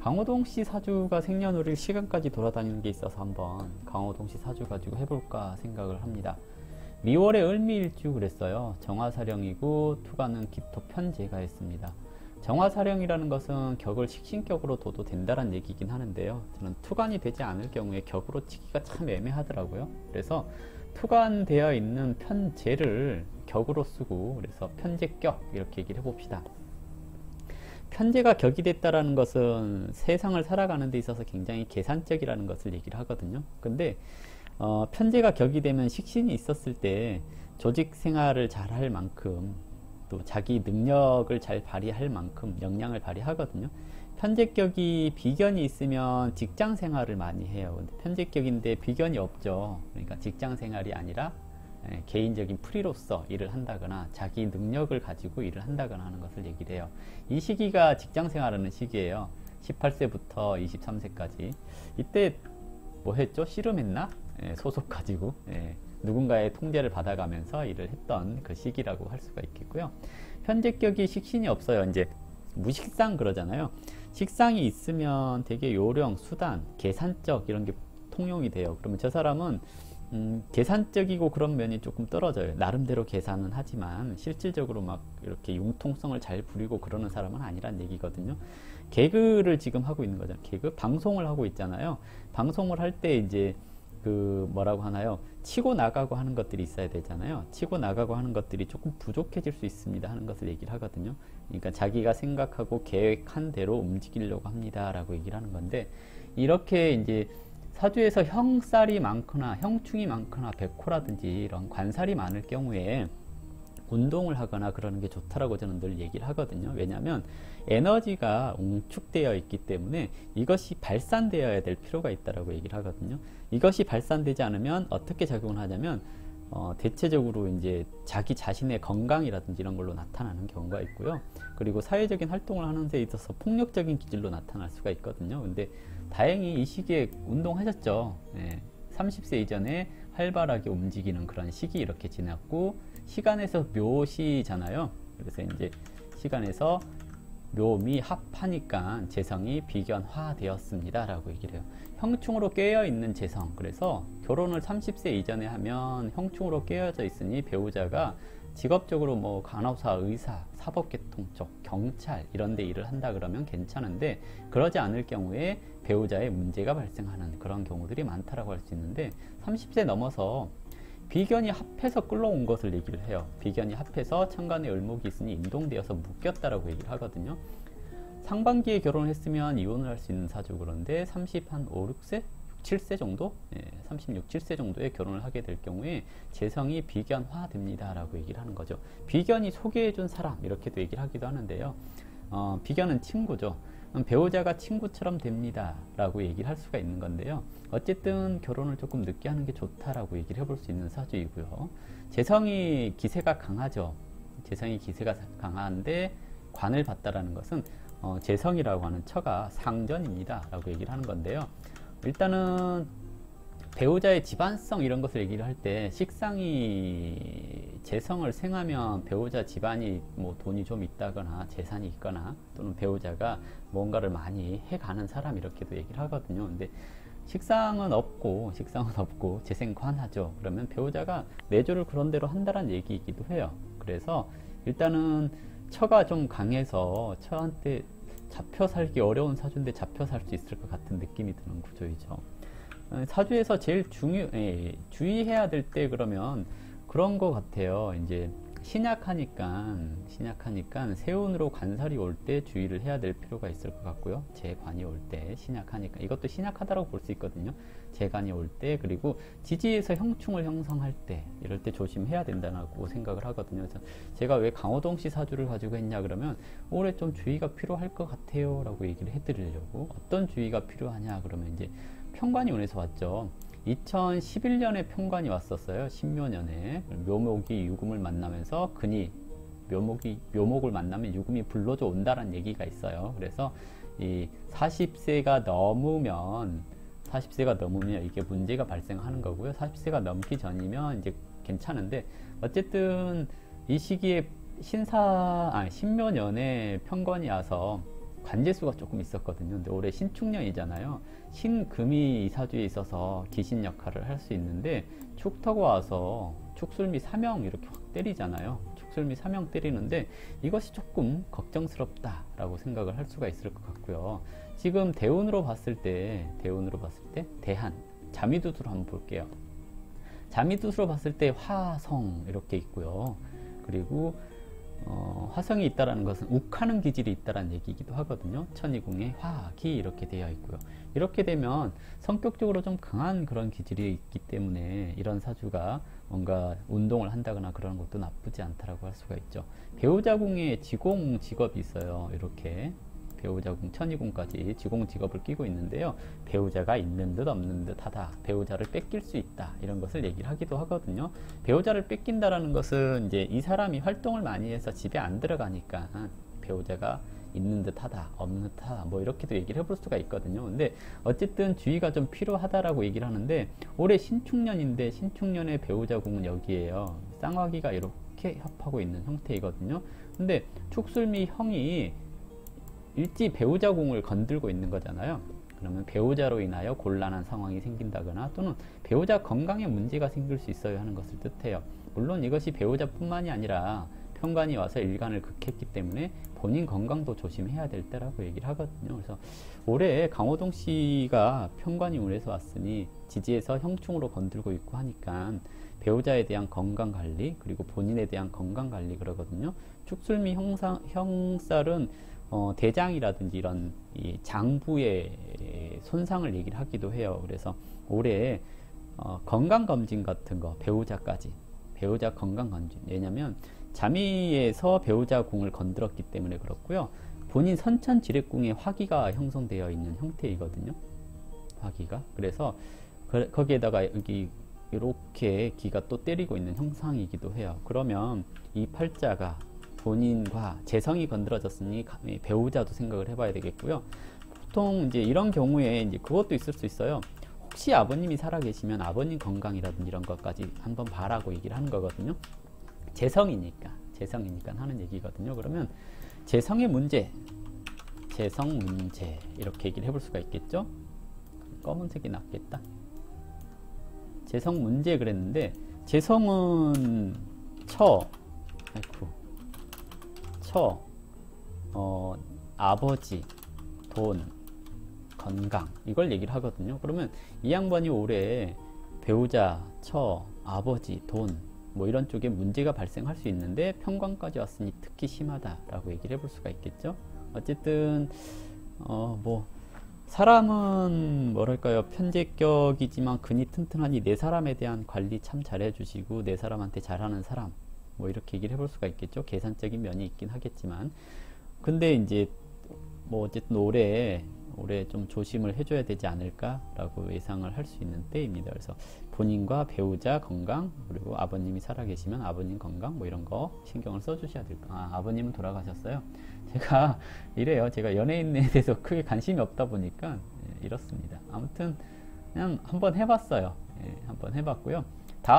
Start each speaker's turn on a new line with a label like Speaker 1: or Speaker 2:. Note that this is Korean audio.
Speaker 1: 강호동씨 사주가 생년월일 시간까지 돌아다니는 게 있어서 한번 강호동씨 사주 가지고 해볼까 생각을 합니다. 미월에 을미일주 그랬어요. 정화사령이고 투가는 기토 편재가 있습니다. 정화사령이라는 것은 격을 식신격으로 둬도 된다는 얘기긴 하는데요. 저는 투간이 되지 않을 경우에 격으로 치기가 참 애매하더라고요. 그래서 투간되어 있는 편재를 격으로 쓰고 그래서 편재격 이렇게 얘기를 해봅시다. 편재가 격이 됐다라는 것은 세상을 살아가는 데 있어서 굉장히 계산적이라는 것을 얘기를 하거든요. 근데 편재가 격이 되면 식신이 있었을 때 조직 생활을 잘 할 만큼 또 자기 능력을 잘 발휘할 만큼 역량을 발휘하거든요. 편재격이 비견이 있으면 직장 생활을 많이 해요. 근데 편재격인데 비견이 없죠. 그러니까 직장 생활이 아니라 개인적인 프리로서 일을 한다거나 자기 능력을 가지고 일을 한다거나 하는 것을 얘기를 해요. 이 시기가 직장 생활하는 시기예요. 18세부터 23세까지. 이때 뭐 했죠? 씨름했나? 소속 가지고 누군가의 통제를 받아가면서 일을 했던 그 시기라고 할 수가 있겠고요. 편재격이 식신이 없어요. 이제 무식상 그러잖아요. 식상이 있으면 되게 요령, 수단, 계산적 이런 게 통용이 돼요. 그러면 저 사람은 계산적이고 그런 면이 조금 떨어져요. 나름대로 계산은 하지만 실질적으로 막 이렇게 융통성을 잘 부리고 그러는 사람은 아니란 얘기거든요. 개그를 지금 하고 있는 거죠. 개그 방송을 하고 있잖아요. 방송을 할 때 이제 그 뭐라고 하나요? 치고 나가고 하는 것들이 있어야 되잖아요. 치고 나가고 하는 것들이 조금 부족해질 수 있습니다 하는 것을 얘기를 하거든요. 그러니까 자기가 생각하고 계획한 대로 움직이려고 합니다 라고 얘기를 하는 건데, 이렇게 이제 사주에서 형살이 많거나 형충이 많거나 백호라든지 이런 관살이 많을 경우에 운동을 하거나 그러는 게 좋다라고 저는 늘 얘기를 하거든요. 왜냐하면 에너지가 웅축되어 있기 때문에 이것이 발산되어야 될 필요가 있다라고 얘기를 하거든요. 이것이 발산되지 않으면 어떻게 작용을 하냐면 대체적으로 이제 자기 자신의 건강이라든지 이런 걸로 나타나는 경우가 있고요. 그리고 사회적인 활동을 하는 데 있어서 폭력적인 기질로 나타날 수가 있거든요. 근데 다행히 이 시기에 운동하셨죠. 30세 이전에 활발하게 움직이는 그런 시기 이렇게 지났고, 시간에서 묘시잖아요. 그래서 이제 시간에서 묘미 합하니까 재성이 비견화 되었습니다 라고 얘기를 해요. 형충으로 깨어있는 재성, 그래서 결혼을 30세 이전에 하면 형충으로 깨어져 있으니 배우자가 직업적으로 뭐 간호사, 의사, 사법계통 쪽, 경찰 이런 데 일을 한다 그러면 괜찮은데, 그러지 않을 경우에 배우자의 문제가 발생하는 그런 경우들이 많다라고 할 수 있는데, 30세 넘어서 비견이 합해서 끌어온 것을 얘기를 해요. 비견이 합해서 천간에 을목이 있으니 인동되어서 묶였다라고 얘기를 하거든요. 상반기에 결혼을 했으면 이혼을 할 수 있는 사주. 그런데 5, 6세? 7세 정도? 36, 7세 정도에 결혼을 하게 될 경우에 재성이 비견화 됩니다 라고 얘기를 하는 거죠. 비견이 소개해준 사람 이렇게도 얘기를 하기도 하는데요. 비견은 친구죠. 배우자가 친구처럼 됩니다 라고 얘기를 할 수가 있는 건데요. 어쨌든 결혼을 조금 늦게 하는 게 좋다라고 얘기를 해볼 수 있는 사주이고요. 재성이 기세가 강하죠. 재성이 기세가 강한데 관을 받다라는 것은 재성이라고 하는 처가 상전입니다 라고 얘기를 하는 건데요. 일단은 배우자의 집안성 이런 것을 얘기를 할 때, 식상이 재성을 생하면 배우자 집안이 뭐 돈이 좀 있다거나 재산이 있거나 또는 배우자가 뭔가를 많이 해가는 사람 이렇게도 얘기를 하거든요. 근데 식상은 없고 재생관하죠. 그러면 배우자가 내조를 그런 대로 한다는 얘기이기도 해요. 그래서 일단은 처가 좀 강해서 처한테 잡혀 살기 어려운 사주인데 잡혀 살 수 있을 것 같은 느낌이 드는 구조이죠. 사주에서 제일 주의해야 될 때 그러면 그런 것 같아요. 이제 신약하니까 세운으로 관살이 올 때 주의를 해야 될 필요가 있을 것 같고요. 재관이 올 때 신약하니까 이것도 신약하다고 볼 수 있거든요. 재관이 올 때, 그리고 지지에서 형충을 형성할 때 이럴 때 조심해야 된다고 생각을 하거든요. 그래서 제가 왜 강호동씨 사주를 가지고 했냐 그러면 올해 좀 주의가 필요할 것 같아요 라고 얘기를 해드리려고. 어떤 주의가 필요하냐 그러면 이제 편관이 운에서 왔죠. 2011년에 편관이 왔었어요. 신묘년에 묘목이 유금을 만나면서 근이 묘목을 만나면 유금이 불러져 온다는 얘기가 있어요. 그래서 이 40세가 넘으면 이게 문제가 발생하는 거고요. 40세가 넘기 전이면 이제 괜찮은데, 어쨌든 이 시기에 신묘년에 편관이 와서 관재수가 조금 있었거든요. 근데 올해 신축년이잖아요. 신금이 이 사주에 있어서 기신 역할을 할 수 있는데 축토가 와서 축술미 사명 이렇게 확 때리잖아요. 축술미 사명 때리는데 이것이 조금 걱정스럽다라고 생각을 할 수가 있을 것 같고요. 지금 대운으로 봤을 때 대한 자미두수로 한번 볼게요. 자미두수로 봤을 때 화성 이렇게 있고요. 그리고 화성이 있다라는 것은 욱하는 기질이 있다라는 얘기이기도 하거든요. 천이궁에 화기 이렇게 되어 있고요. 이렇게 되면 성격적으로 좀 강한 그런 기질이 있기 때문에 이런 사주가 뭔가 운동을 한다거나 그런 것도 나쁘지 않다라고 할 수가 있죠. 배우자궁에 지공 직업이 있어요. 이렇게 배우자궁, 천이궁까지 지공 직업을 끼고 있는데요. 배우자가 있는 듯 없는 듯 하다. 배우자를 뺏길 수 있다. 이런 것을 얘기를 하기도 하거든요. 배우자를 뺏긴다라는 것은 이제 이 사람이 활동을 많이 해서 집에 안 들어가니까 배우자가 있는 듯 하다, 없는 듯 하다, 뭐 이렇게도 얘기를 해볼 수가 있거든요. 근데 어쨌든 주의가 좀 필요하다라고 얘기를 하는데 올해 신축년인데 신축년의 배우자궁은 여기에요. 쌍화기가 이렇게 합하고 있는 형태이거든요. 근데 축술미 형이 일지 배우자궁을 건들고 있는 거잖아요. 그러면 배우자로 인하여 곤란한 상황이 생긴다거나 또는 배우자 건강에 문제가 생길 수 있어요 하는 것을 뜻해요. 물론 이것이 배우자뿐만이 아니라 편관이 와서 일간을 극했기 때문에 본인 건강도 조심해야 될 때라고 얘기를 하거든요. 그래서 올해 강호동 씨가 편관이 운에서 왔으니 지지에서 형충으로 건들고 있고 하니까 배우자에 대한 건강 관리 그리고 본인에 대한 건강 관리 그러거든요. 축술미 형살은 대장이라든지 이런 이 장부의 손상을 얘기를 하기도 해요. 그래서 올해 건강검진 같은 거 배우자까지 배우자 건강검진 왜냐면 자미에서 배우자 궁을 건드렸기 때문에 그렇고요. 본인 선천지략궁에 화기가 형성되어 있는 형태이거든요. 화기가 그래서 거기에다가 여기 이렇게 기가 또 때리고 있는 형상이기도 해요. 그러면 이 팔자가 본인과 재성이 건드려졌으니 배우자도 생각을 해봐야 되겠고요. 보통 이제 이런 경우에 이제 그것도 있을 수 있어요. 혹시 아버님이 살아계시면 아버님 건강이라든지 이런 것까지 한번 봐라고 얘기를 하는 거거든요. 재성이니까 하는 얘기거든요. 그러면 재성의 문제, 재성 문제 이렇게 얘기를 해볼 수가 있겠죠. 검은색이 낫겠다. 재성 문제 그랬는데 재성은 아버지, 돈, 건강 이걸 얘기를 하거든요. 그러면 이 양반이 올해 배우자, 아버지, 돈 뭐 이런 쪽에 문제가 발생할 수 있는데 편관까지 왔으니 특히 심하다라고 얘기를 해볼 수가 있겠죠. 어쨌든 뭐 사람은 뭐랄까요 편제격이지만 근이 튼튼하니 내 사람에 대한 관리 참 잘해주시고 내 사람한테 잘하는 사람 뭐 이렇게 얘기를 해볼 수가 있겠죠. 계산적인 면이 있긴 하겠지만 근데 이제 뭐 어쨌든 올해 좀 조심을 해줘야 되지 않을까라고 예상을 할 수 있는 때입니다. 그래서 본인과 배우자 건강 그리고 아버님이 살아계시면 아버님 건강 뭐 이런 거 신경을 써주셔야 될까. 아버님은 돌아가셨어요. 제가 이래요. 제가 연예인에 대해서 크게 관심이 없다 보니까 이렇습니다. 아무튼 그냥 한번 해봤어요. 한번 해봤고요.